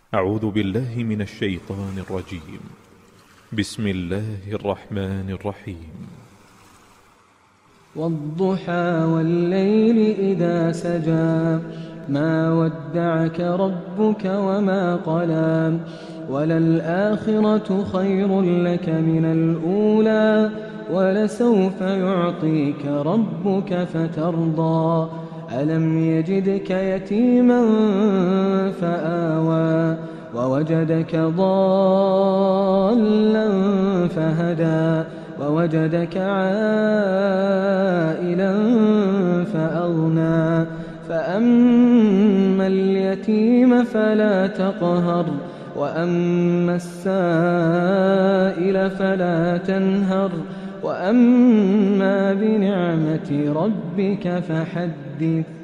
أعوذ بالله من الشيطان الرجيم. بسم الله الرحمن الرحيم. والضحى والليل إذا سجى ما ودعك ربك وما قلى وللآخرة خير لك من الأولى ولسوف يعطيك ربك فترضى ألم يجدك يتيما فآوى ووجدك ضالا فهدى ووجدك عائلا فأغنى فأما اليتيم فلا تقهر وأما السائل فلا تنهر وأما بنعمة ربك فحدث.